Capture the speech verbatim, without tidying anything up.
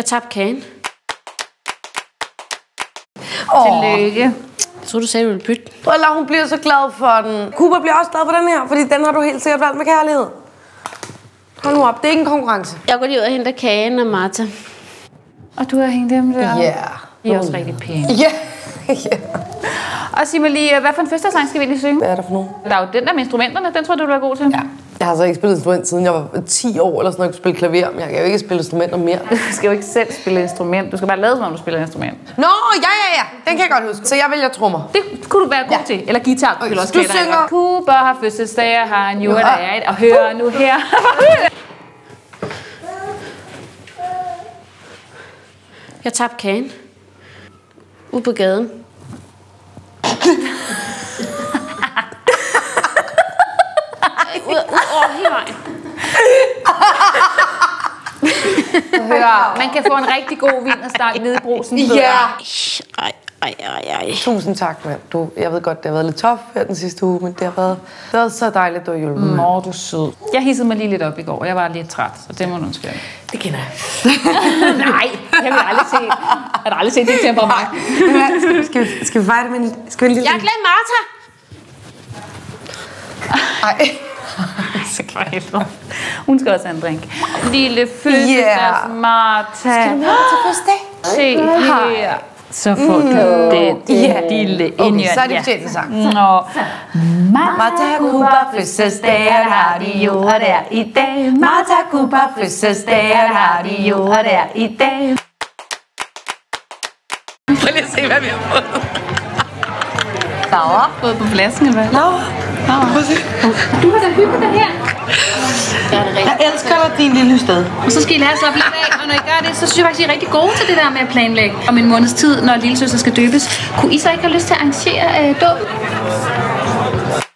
Jeg tabte kagen. Oh. Tillykke. Jeg tror du sagde, du ville bytte. Eller hun bliver så glad for den. Cooper bliver også glad for den her, fordi den har du helt sikkert valgt med kærlighed. Hold nu op, det er ikke en konkurrence. Jeg går lige ud og henter kagen og Martha. Og du har hængt dem der? Ja. Yeah. De er også rigtig pæne. Ja. Yeah. Og sig mig lige, hvad for en fødselsdagssang skal vi lige synge? Hvad er der for nogen? Der er jo den der med instrumenterne, den tror du, du er god til. Ja. Jeg har så ikke spillet instrument siden jeg var ti år eller sådan noget, jeg spille klaver, men jeg kan jo ikke spille instrumenter mere. Du skal jo ikke selv spille instrument, du skal bare lade som om du spiller instrument. Nå, ja, ja, ja, den kan jeg godt huske. Så jeg vælger trommer. Det kunne du være god ja. til. Eller guitar, du okay, også du synger. Cooper har fødselsdag, og har en jord, der er et, og hør nu her. Jeg tabte kagen. Ude på gaden. Ud over hele vejen. Hør, man kan få en rigtig god vinderstang nede i Brugsen. Ja. Ej, ej, ej, ej. Tusind tak, mand. Du, jeg ved godt, det har været lidt tof her den sidste uge, men det har været, det har været så dejligt, at du har hjulpet mig. Nå, du er sød. Jeg hissede mig lige lidt op i går. Jeg var lidt træt, så det må du undskylde. Det kender jeg. Nej, jeg har aldrig set. Jeg har aldrig set det temperament. Skal vi, skal vi fejre det med en, skal vi en lille... Jeg har glemt Martha. Ej. Så for helvede. Hun skal også have en drink. Lille fødselsdags Yeah. Martha. Skal du med til fødselsdag? Se her. Så får du det, Ja. lille Okay, indjørn. så er det fortjent en sang. Nå. Martha Cooper fødselsdag, han har de jo, og der i dag. Martha Cooper fødselsdag, han har de jo, og der i dag. Prøv lige at se, hvad vi har fået. Laura. Fået på flasken, eller hvad? Laura. Prøv at se. Du har da hygget dig her. Jeg elsker dig, din lille sted. Og så skal I lære os op lidt af, og når I gør det, så synes jeg faktisk, I er rigtig gode til det der med at planlægge. Om en måneds tid, når lillesøster skal døbes. Kunne I så ikke have lyst til at arrangere øh, dåben?